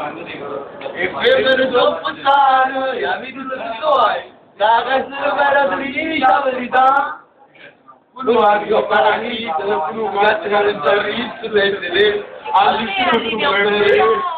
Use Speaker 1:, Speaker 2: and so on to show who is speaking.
Speaker 1: E per passare, la vita di tuoi, la casa vera di la verità. Non arrivo paragito, non mi piace il sorriso, all'istituto